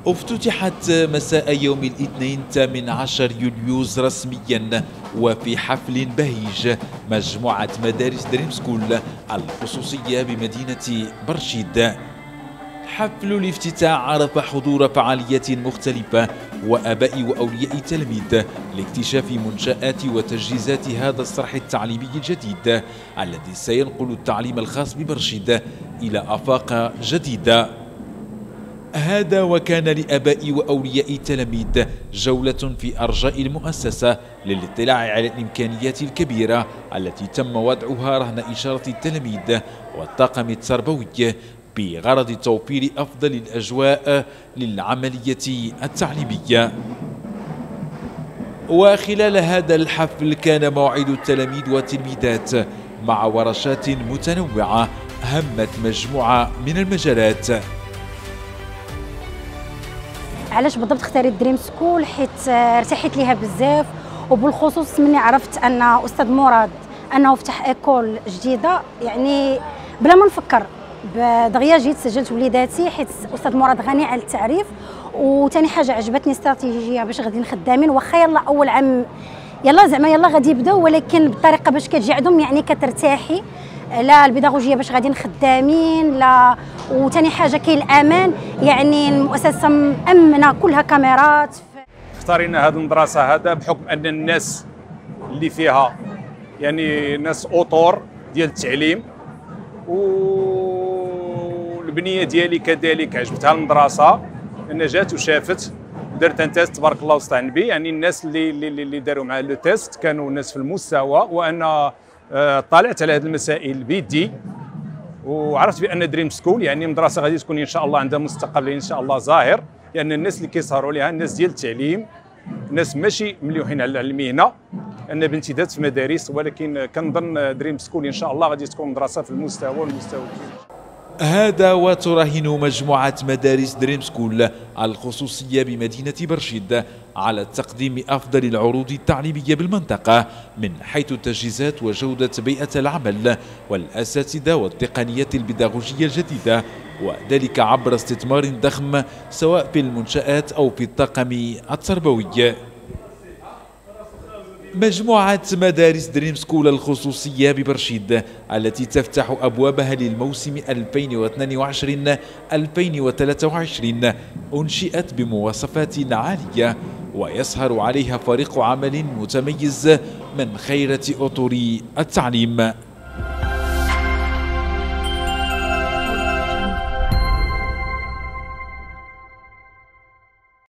افتتحت مساء يوم الاثنين 18 يوليوز رسميا وفي حفل بهيج مجموعة مدارس دريم سكول الخصوصية بمدينة برشيد. حفل الافتتاح عرف حضور فعاليات مختلفة وآباء وأولياء تلاميذ لاكتشاف منشآت وتجهيزات هذا الصرح التعليمي الجديد الذي سينقل التعليم الخاص ببرشيد إلى آفاق جديدة. هذا وكان لآباء وأولياء التلاميذ جولة في أرجاء المؤسسة للاطلاع على الإمكانيات الكبيرة التي تم وضعها رهن إشارة التلاميذ والطاقم التربوي بغرض توفير أفضل الأجواء للعملية التعليمية. وخلال هذا الحفل كان موعد التلاميذ والتلميذات مع ورشات متنوعة همت مجموعة من المجالات. علاش بالضبط اختاريت دريم سكول؟ حيت ارتحيت ليها بزاف، وبالخصوص مني عرفت ان استاذ مراد انه فتح ايكول جديده، يعني بلا ما نفكر دغيا جيت سجلت وليداتي حيت استاذ مراد غني على التعريف. وثاني حاجه عجبتني استراتيجيه باش غاديين خدامين، واخا يلا اول عام يلا زعما يلا غادي يبداو، ولكن بالطريقه باش كتجي عندهم يعني كترتاحي. لا البيداغوجيه باش غاديين خدامين، لا وثاني حاجه كاين الامان، يعني المؤسسه مامنه كلها كاميرات. اختارينا هذه المدرسه هذا بحكم ان الناس اللي فيها يعني ناس اوطور ديال التعليم، والبنيه ديالي كذلك عجبتها المدرسه، ان جات وشافت درت ان تيست تبارك الله وسط النبي. يعني الناس اللي داروا مع لو تيست كانوا ناس في المستوى، وانا طالعت على هذه المسائل بيدي، وعرفت بان دريم سكول يعني مدرسه غادي تكون ان شاء الله عندها مستقبل ان شاء الله ظاهر، لان الناس اللي كيسهروا لها الناس ديال التعليم، ناس ماشي مليوحين على المهنه. انا بنتي دات في مدارس، ولكن كنظن دريم سكول ان شاء الله غادي تكون مدرسه في المستوى والمستوى الكبير. هذا وتراهن مجموعة مدارس دريم سكول الخصوصية بمدينة برشيد على تقديم أفضل العروض التعليمية بالمنطقة من حيث التجهيزات وجودة بيئة العمل والأساتذة والتقنيات البيداغوجية الجديدة، وذلك عبر استثمار ضخم سواء في المنشآت أو في الطاقم التربوي. مجموعة مدارس دريم سكول الخصوصية ببرشيد التي تفتح أبوابها للموسم 2022-2023 أنشئت بمواصفات عالية، ويسهر عليها فريق عمل متميز من خيرة أطر التعليم.